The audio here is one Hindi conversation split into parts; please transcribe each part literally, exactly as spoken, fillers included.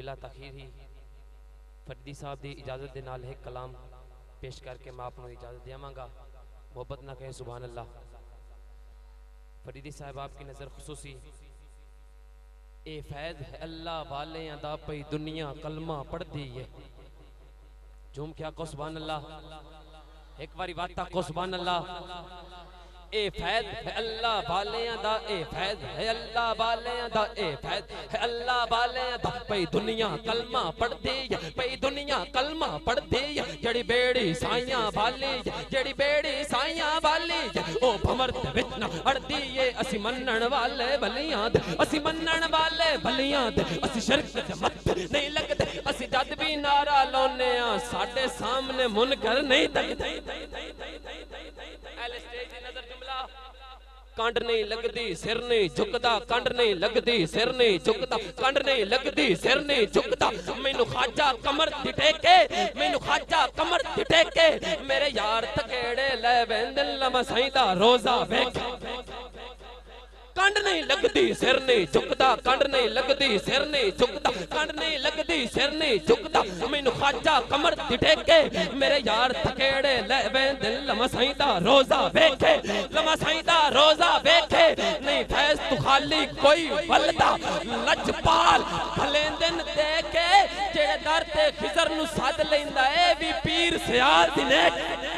बिला तखीर ही फरीदी साहब की इजाजत के नाल एक कलाम पेश करके मैं आपको इजाजत देवांगा। मोहब्बत ना कहें सुभान अल्लाह। फरीदी साहब आपकी नज़र खुसूसी ए फैज है अल्लाह वाले दा पई दुनिया कलमा पढ़ती है। झूम क्या को सुभान अल्लाह। एक बारी वाता को सुभान अल्लाह। ए फैज है अल्लाह वाले दा ए फैज है अल्लाह वाले दा ए फैज है अल्लाह वाले दा पई दुनिया कलमा पढ़ती है। पई दुनिया कलमा पढ़ती है। जड़ी बेड़ी साइयां वाली जड़ी बेड़ी साइयां वाली ओ भमर दे विच ना अड़दी है। असी मनण वाले बलियां दे असी मनण वाले बलियां दे असी शिरक दे मत्थे नहीं लगदे। असी जद भी नारा लाउने आ साडे सामने मुनकर नहीं तकदे। एल स्टेज दी नजर जुमला कंड नहीं लगदी सिर नहीं झुकदा कंड नहीं लगदी सिर नहीं झुकदा कंड नहीं लगदी सिर नहीं झुकदा। मैनू खाजा कमर दी टेके मैनू खाजा कमर दी टेके मेरे यार थकेड़े ले वेंदन लमा साईं रोजा वेख। कंड नहीं लगदी सिर नहीं झुकदा कंड नहीं लगदी सिर नहीं झुकदा कंड नहीं लगदी सिर नहीं झुकदा। मैनू खाजा कमर दी टेके मेरे यार थकेड़े ले वेंदन लमा साईं दा रोजा वेखे लमा साईं दा रोजा वेखे। नहीं फैज तू खाली कोई वलदा लजपाल भलेंदन देके जेड़े दर ते खिजर नु सद लैंदा ए भी पीर सियाल दी ने।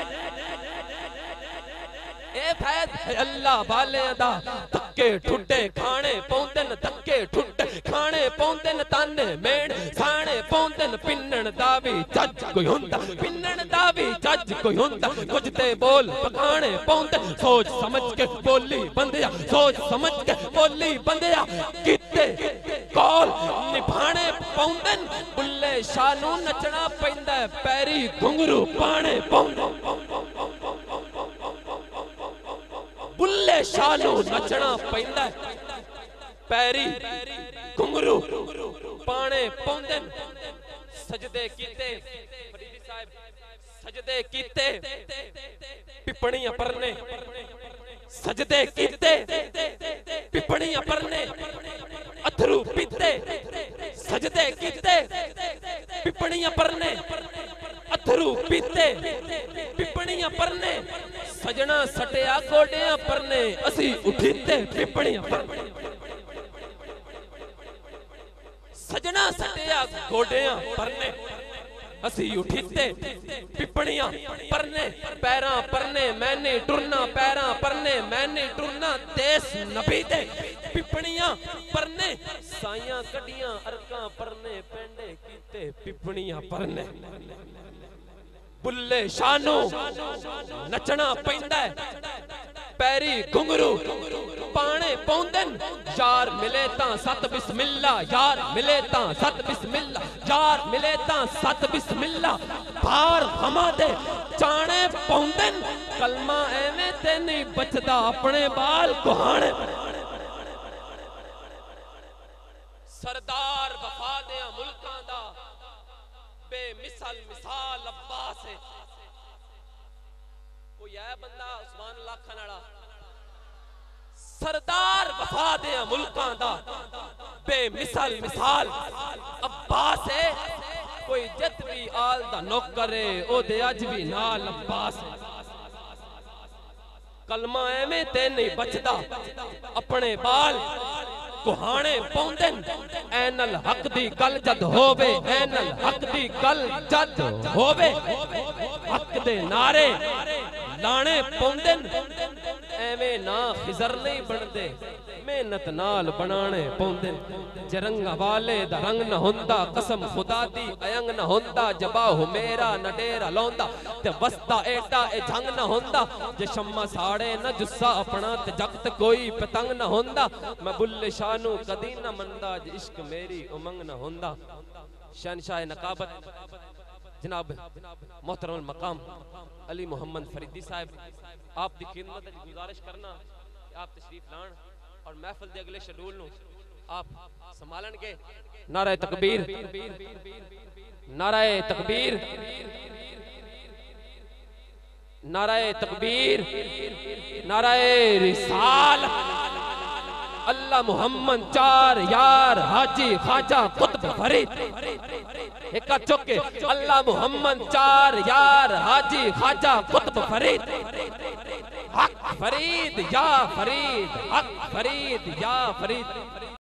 ए फैज अल्लाह वाले दा धक्के ठुड्डे खाने पौंदन धक्के ठुड्डे खाने पौंदन ताने मेण साणे पौंदन पिन्नण दा भी जज कोई हुंदा पिन्नण दा भी जज कोई हुंदा। कुछ ते बोल पकाने पौंदन सोच समझ के बोली बंदिया सोच समझ के बोली बंदिया। किते कौल निभाने पौंदन बुल्ले शाह नू नचना पैंदा पैरी घुंघरू पाने पौंदन। बुल्ले शाह नू नचना पैंदा पैरी घुंघरू पाने पौंदन। सजदे कीते फरीदी साहब सजदे कीते पिपणियां परने सजदे कीते पिपणियां परने अथरू पीते सजदे कीते पिपणियां परने अथरू पीते पिपणियां परने। सजना सटिया गोडियां परने असी उठीते पिपणियां परने। सजना सटिया गोडियां परने असी उठीते पिपणियां परने। पैरां परने मैंने टुरना पैरां परने मैंने टुरना देश नबी दे पिपणियां परने। साइयां कडियां अरकां परने पेंडे कीते पिपणियां परने। बुल्ले शानू नचना पैंदा पैरी घुंघरू पाने पौंदन। यार मिले तां सत बिस्मिल्ला यार मिले तां सत बिस्मिल्ला यार मिले तां सत बिस्मिल्ला। भार हमा दे चाणे पौंदन कलमा एवें ते नहीं बचदा अपने बाल कुहाने। सरदार वफा दे मुल्कां दा बेमिसाल मिसाल अब्बास है। कोई है बंदा उस्मान अल्लाह खान वाला सरदार वफा दे मुल्कां दा बेमिसाल मिसाल अब्बास है। कोई जत भी आल दा नौकर है ओ दे अज भी नाल अब्बास है। कलमा एवें ते नहीं बचदा अपने बाल कुहाने पौंदन। ऐनल हक दी गल जद होवे ऐनल हक दी गल जद होवे हक दे नारे लाने पौंदन। एवें ना खिजर नहीं बनदे मेहनत नाल बनाने पौंदन। जरंगा वाले दा रंग न होंदा कसम खुदा दी अयंग न होंदा। जबा हो मेरा न डेरा लौंदा ते वस्ता एडा ए झंग न होंदा। जे शम्मा साड़े न जुस्सा अपना ते जगत कोई पतंग न होंदा। मैं बुल्ले शाह नू कदी न मंदा जे इश्क मेरी उमंग न होंदा। शहनशाह नकाबत जनाब मोहतरम मकाम अली मोहम्मद फरीदी साहब आप दी खिदमत च गुजारिश करना आप तशरीफ लाण और महफिल दे अगले शेड्यूल नु आप संभालन के। नारे तकबीर नारे तकबीर नारे तकबीर नारे रिसाल अल्लाह मोहम्मद चार यार हाजी ख्वाजा कुतुब फरीद एक चुके अल्लाह मोहम्मद चार यार हाजी ख्वाजा कुतुब फरीद हक फरीद या फरीद हक फरीद या फरीद।